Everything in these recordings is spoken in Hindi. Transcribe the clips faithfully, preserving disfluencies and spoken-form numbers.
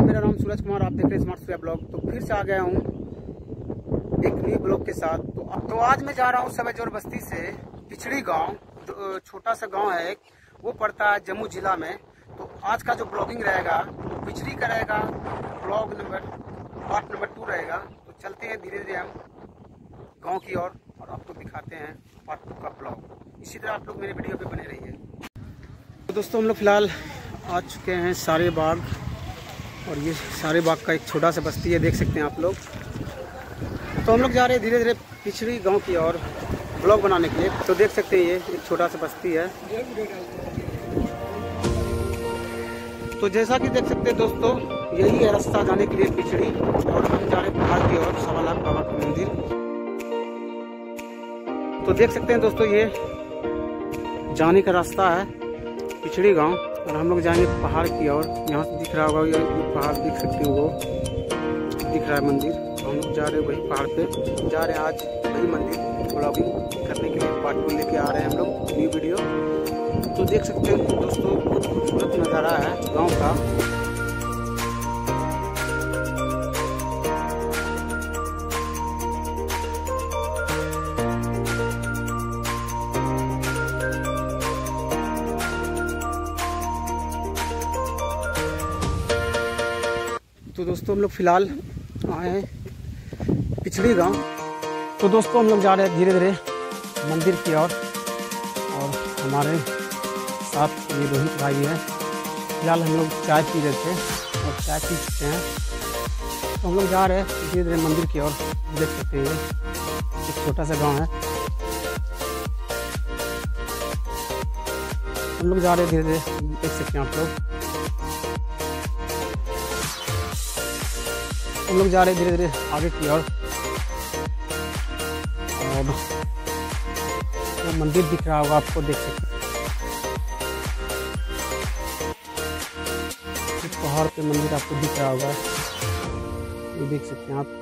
मेरा नाम सूरज कुमार, आप देख रहे हैं स्मार्ट सूर्या ब्लॉग। तो फिर से आ गया हूँ एक न्यू ब्लॉग के साथ। तो, तो आज मैं जा रहा हूँ सबे जोर बस्ती से पिछड़ी गांव, जो छोटा सा गांव है, वो पड़ता है जम्मू जिला में। तो आज का जो ब्लॉगिंग रहेगा तो पिछड़ी का रहेगा, blog number part number two रहेगा। तो चलते हैं धीरे धीरे हम गाँव की ओर और, और आपको दिखाते हैं पार्ट टू का ब्लॉग। इसी तरह आप लोग मेरे वीडियो पे बने रहिए। तो दोस्तों हम लोग फिलहाल आ चुके हैं सारे बाग, और ये सारे बाग का एक छोटा सा बस्ती है, देख सकते हैं आप लोग। तो हम लोग जा रहे हैं धीरे धीरे पिछड़ी गांव की ओर ब्लॉग बनाने के लिए। तो देख सकते हैं ये एक छोटा सा बस्ती है। तो जैसा कि देख सकते हैं दोस्तों, यही है रास्ता जाने के लिए पिछड़ी, और हम जा रहे हैं पहाड़ की ओर, सवा लाख बाबा का मंदिर। तो देख सकते हैं दोस्तों, ये जाने का रास्ता है पिछड़ी गांव, और हम लोग जाएंगे पहाड़ की ओर। यहाँ से दिख रहा होगा, ये पहाड़ देख सकते हो, वो दिख रहा है मंदिर। तो हम लोग जा रहे हैं वही पहाड़ पे, जा रहे हैं आज वही मंदिर ब्लॉगिंग करने के लिए। पार्ट टू लेके आ रहे हैं हम लोग न्यू वीडियो। तो देख सकते हैं दोस्तों, बहुत खूबसूरत नज़ारा है गाँव का। तो दोस्तों हम लोग फिलहाल आए हैं पिछड़ी गांव। तो दोस्तों हम लोग जा रहे हैं धीरे धीरे मंदिर की ओर, और, और हमारे साथ ये रोहित भाई हैं। फिलहाल हम लोग चाय पी रहे थे और चाय पी चुके हैं। तो हम लोग जा रहे हैं धीरे धीरे मंदिर की ओर। देख सकते हैं एक छोटा सा गाँव है। हम लोग जा रहे हैं धीरे धीरे, देख सकते हैं आप लोग। हम लोग जा रहे हैं धीरे धीरे आगे की ओर, और वो मंदिर दिख रहा होगा आपको, देख सकते हैं पहाड़ पे मंदिर आपको दिख रहा होगा, ये देख सकते हैं आप।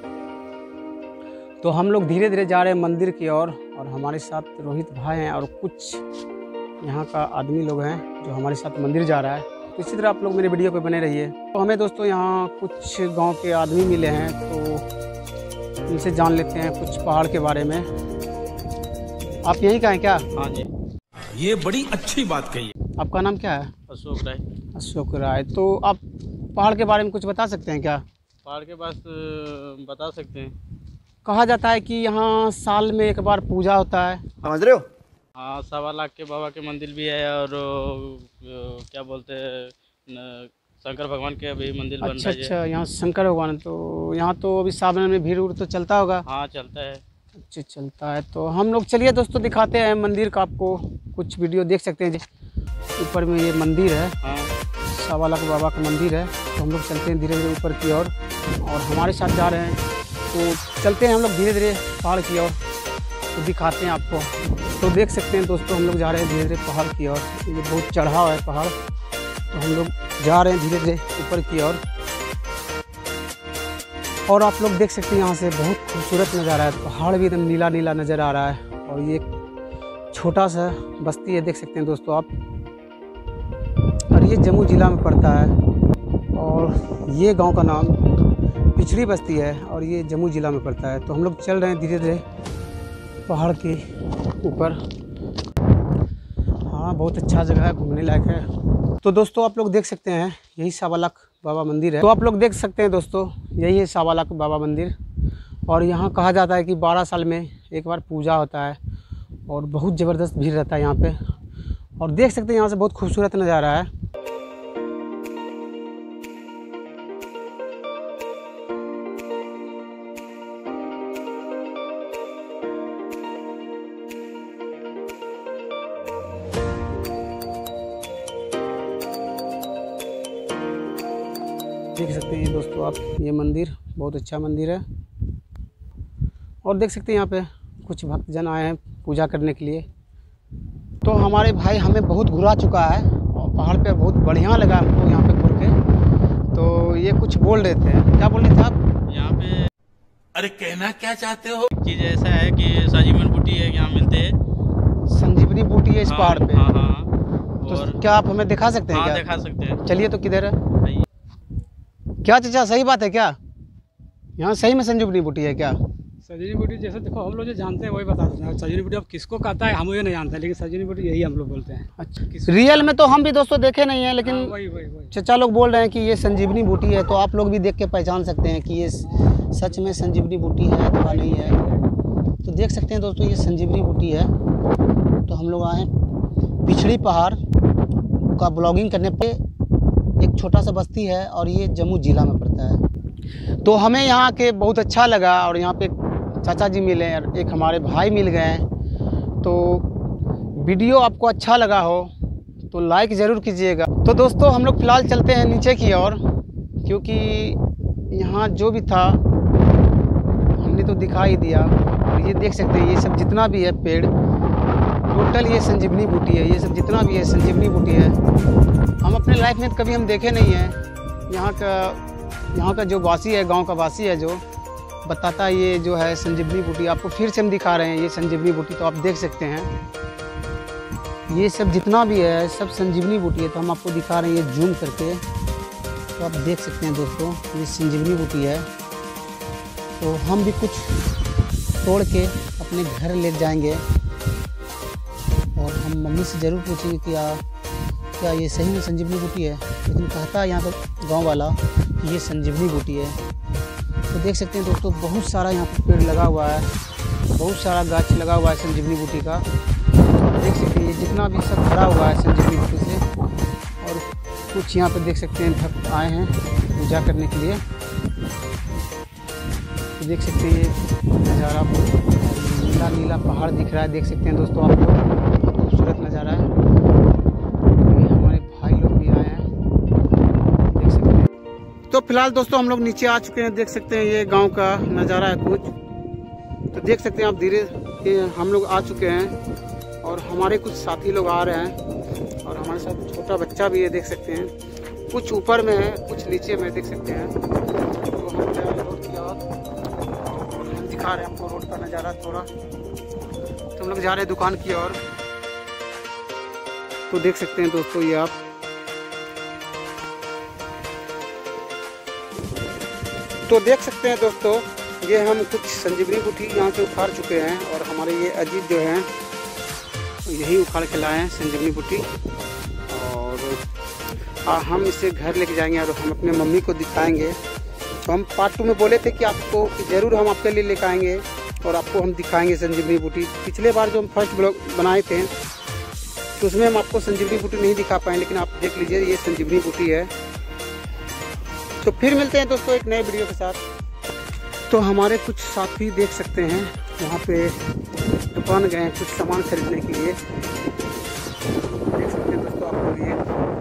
तो हम लोग धीरे धीरे जा रहे हैं मंदिर की ओर, और, और हमारे साथ रोहित भाई हैं और कुछ यहाँ का आदमी लोग हैं जो हमारे साथ मंदिर जा रहा है। तो इसी तरह आप लोग मेरे वीडियो पे बने रहिए। तो हमें दोस्तों यहाँ कुछ गांव के आदमी मिले हैं, तो इनसे जान लेते हैं कुछ पहाड़ के बारे में। आप यहीं का हैं क्या? हाँ जी, ये बड़ी अच्छी बात कही। आपका नाम क्या है? अशोक राय। अशोक राय। तो आप पहाड़ के बारे में कुछ बता सकते हैं क्या? पहाड़ के पास बता सकते हैं। कहा जाता है कि यहाँ साल में एक बार पूजा होता है, समझ रहे हो? हाँ, सवा लाख के बाबा के मंदिर भी है, और क्या बोलते हैं शंकर भगवान के अभी मंदिर बन रहा है। अच्छा, यहाँ शंकर भगवान। तो यहाँ तो अभी सावन में भीड़ उड़ तो चलता होगा? हाँ, चलता है। अच्छा, चलता है। तो हम लोग चलिए दोस्तों दिखाते हैं मंदिर का, आपको कुछ वीडियो देख सकते हैं। ऊपर में ये मंदिर है, हाँ, सवा लाख बाबा का मंदिर है। तो हम लोग चलते हैं धीरे धीरे ऊपर की ओर, और, और हमारे साथ जा रहे हैं। तो चलते हैं हम लोग धीरे धीरे पहाड़ की ओर, तो दिखाते हैं आपको। तो देख सकते हैं दोस्तों, हम लोग जा रहे हैं धीरे धीरे पहाड़ की ओर। ये बहुत चढ़ाव है पहाड़, तो हम लोग जा रहे हैं धीरे धीरे ऊपर की ओर। और आप लोग देख सकते हैं यहाँ से बहुत खूबसूरत नज़ारा है। पहाड़ भी एकदम नीला नीला नज़र आ रहा है, और ये छोटा सा बस्ती है, देख सकते हैं दोस्तों आप। और ये जम्मू ज़िला में पड़ता है, और ये गांव का नाम पिछड़ी बस्ती है, और ये जम्मू ज़िला में पड़ता है। तो हम लोग चल रहे हैं धीरे धीरे पहाड़ के ऊपर। हाँ, बहुत अच्छा जगह है, घूमने लायक है। तो दोस्तों आप लोग देख सकते हैं, यही सवा लाख बाबा मंदिर है। तो आप लोग देख सकते हैं दोस्तों, यही है सवा लाख बाबा मंदिर। और यहाँ कहा जाता है कि बारह साल में एक बार पूजा होता है, और बहुत ज़बरदस्त भीड़ रहता है यहाँ पे। और देख सकते हैं यहाँ से बहुत खूबसूरत नज़ारा है। देख सकते हैं ये दोस्तों आप, ये मंदिर बहुत अच्छा मंदिर है। और देख सकते हैं यहाँ पे कुछ भक्तजन आए हैं पूजा करने के लिए। तो हमारे भाई हमें बहुत घुरा चुका है, और पहाड़ पे बहुत बढ़िया लगा हमको यहाँ पे घूर के। तो ये कुछ बोल रहे थे, क्या बोल रहे थे आप? यहाँ पे अरे कहना क्या चाहते हो? चीज़ ऐसा है कि संजीवनी बूटी है, यहाँ मिलते हैं। संजीवनी बूटी है इस पहाड़ पे? हाँ हाँ। तो क्या आप हमें दिखा सकते हैं? हाँ, क्या दिखा सकते हैं। चलिए, तो किधर है? क्या चाचा सही बात है क्या? यहाँ सही में संजीवनी बूटी है क्या? संजीवनी बूटी जैसे देखो हम लोग जो जानते हैं वही बता देते हैं। संजीवनी बूटी अब किसको कहता है हम ये नहीं जानते, लेकिन संजीवनी बूटी यही हम लोग बोलते हैं। अच्छा, रियल में तो हम भी दोस्तों देखे नहीं है, लेकिन वही वही वही चाचा लोग बोल रहे हैं कि ये संजीवनी बूटी है, तो आप लोग भी देख के पहचान सकते हैं कि ये सच में संजीवनी बूटी है अथवा नहीं है। तो देख सकते हैं दोस्तों ये संजीवनी बूटी है। तो हम लोग आए पिछड़ी पहाड़ का ब्लॉगिंग करने पे, एक छोटा सा बस्ती है और ये जम्मू ज़िला में पड़ता है। तो हमें यहाँ के बहुत अच्छा लगा और यहाँ पे चाचा जी मिले और एक हमारे भाई मिल गए। तो वीडियो आपको अच्छा लगा हो तो लाइक ज़रूर कीजिएगा। तो दोस्तों हम लोग फ़िलहाल चलते हैं नीचे की ओर, क्योंकि यहाँ जो भी था हमने तो दिखा ही दिया। और ये देख सकते हैं ये सब जितना भी है पेड़, टोटल ये संजीवनी बूटी है। ये सब जितना भी है संजीवनी बूटी है। हम अपने लाइफ में कभी हम देखे नहीं हैं। यहाँ का यहाँ का जो वासी है, गांव का वासी है, जो बताता है ये जो है संजीवनी बूटी। आपको फिर से हम दिखा रहे हैं ये संजीवनी बूटी। तो आप देख सकते हैं ये सब जितना भी है सब संजीवनी बूटी है। तो हम आपको दिखा रहे हैं ये जूम करके। तो आप देख सकते हैं दोस्तों ये संजीवनी बूटी है। तो हम भी कुछ तोड़ के अपने घर ले जाएंगे और हम मम्मी से ज़रूर पूछेंगे कि आ, क्या ये सही में संजीवनी बूटी है। लेकिन कहता है यहाँ पर गांव वाला कि ये संजीवनी बूटी है। तो देख सकते हैं दोस्तों बहुत सारा यहाँ पर पेड़ लगा हुआ है, बहुत सारा गाछ लगा हुआ है संजीवनी बूटी का। देख सकते हैं ये जितना भी सब भरा हुआ है संजीवनी बूटी से। और कुछ यहाँ पर देख सकते हैं भक्त आए हैं पूजा करने के लिए। तो देख सकते हैं ये नज़ारा नीला नीला पहाड़ दिख रहा है। देख सकते हैं दोस्तों आप लोग, बहुत खूबसूरत नज़ारा है। हमारे भाई लोग भी आए हैं, देख सकते हैं। तो फिलहाल दोस्तों हम लोग नीचे आ चुके हैं। देख सकते हैं ये गांव का नज़ारा है कुछ। तो देख सकते हैं आप धीरे हम लोग आ चुके हैं और हमारे कुछ साथी लोग आ रहे हैं और हमारे साथ छोटा बच्चा भी है। देख सकते हैं कुछ ऊपर में है कुछ नीचे में, देख सकते हैं। तो हम जा रहे हैं रोड की ओर, हम दिखा रहे हैं आपको रोड का नज़ारा थोड़ा। तो हम लोग जा रहे हैं दुकान की ओर। तो देख सकते हैं दोस्तों ये आप, तो देख सकते हैं दोस्तों ये हम कुछ संजीवनी बूटी यहाँ से उखाड़ चुके हैं और हमारे ये अजीत जो हैं यही उखाड़ के लाए हैं संजीवनी बूटी। और आ, हम इसे घर लेके जाएंगे और हम अपने मम्मी को दिखाएंगे। तो हम पार्ट टू में बोले थे कि आपको ज़रूर हम आपके लिए लेकर आएंगे और आपको हम दिखाएंगे संजीवनी बूटी। पिछले बार जो हम फर्स्ट ब्लॉग बनाए थे तो उसमें हम आपको संजीवनी बूटी नहीं दिखा पाए, लेकिन आप देख लीजिए ये संजीवनी बूटी है। तो फिर मिलते हैं दोस्तों एक नए वीडियो के साथ। तो हमारे कुछ साथी देख सकते हैं वहाँ पे दुकान गए हैं कुछ सामान खरीदने के लिए। देख सकते हैं दोस्तों आप लोग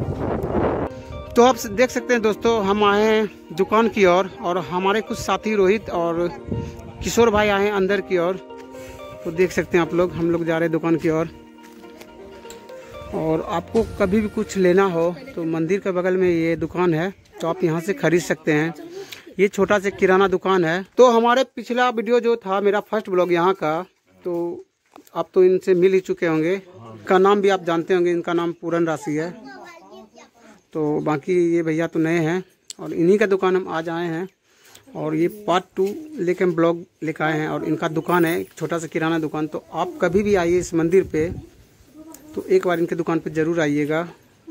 ये। तो आप देख सकते हैं दोस्तों हम आए हैं दुकान की ओर और, और हमारे कुछ साथी रोहित और किशोर भाई आए हैं अंदर की ओर। तो देख सकते हैं आप लोग हम लोग जा रहे हैं दुकान की ओर। और, और आपको कभी भी कुछ लेना हो तो मंदिर के बगल में ये दुकान है, तो आप यहाँ से खरीद सकते हैं। ये छोटा सा किराना दुकान है। तो हमारे पिछला वीडियो जो था मेरा फर्स्ट ब्लॉग यहाँ का, तो आप तो इनसे मिल ही चुके होंगे। इनका नाम भी आप जानते होंगे, इनका नाम पूरन राशि है। तो बाकी ये भैया तो नए हैं और इन्हीं का दुकान हम आज आए हैं और ये पार्ट टू लेके हम ब्लॉग लेकर आए हैं। और इनका दुकान है एक छोटा सा किराना दुकान। तो आप कभी भी आइए इस मंदिर पे तो एक बार इनके दुकान पे ज़रूर आइएगा।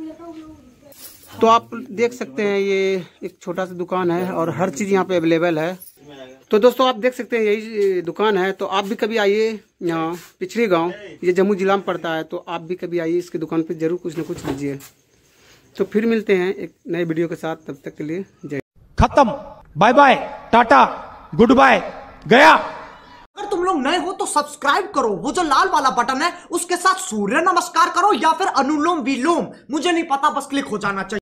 तो आप देख सकते हैं ये एक छोटा सा दुकान है और हर चीज़ यहाँ पे अवेलेबल है। तो दोस्तों आप देख सकते हैं यही दुकान है। तो आप भी कभी आइए यहाँ पिछड़ी गांव, ये जम्मू जिला में पड़ता है। तो आप भी कभी आइए इसकी दुकान पे ज़रूर कुछ ना कुछ लीजिए। तो फिर मिलते हैं एक नए वीडियो के साथ, तब तक के लिए जय। खत्म, bye bye, tata, goodbye, गया। अगर तुम लोग नए हो तो सब्सक्राइब करो, वो जो लाल वाला बटन है उसके साथ सूर्य नमस्कार करो या फिर अनुलोम विलोम, मुझे नहीं पता, बस क्लिक हो जाना चाहिए।